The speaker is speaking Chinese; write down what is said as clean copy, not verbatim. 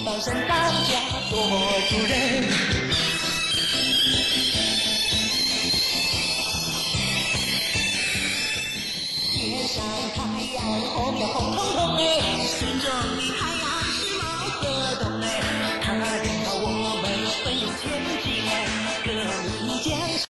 翻身当家做主人。天上太阳红呀红彤彤哎，心中的太阳是毛泽东哎，他领导我们奋勇前进哎，革命将士。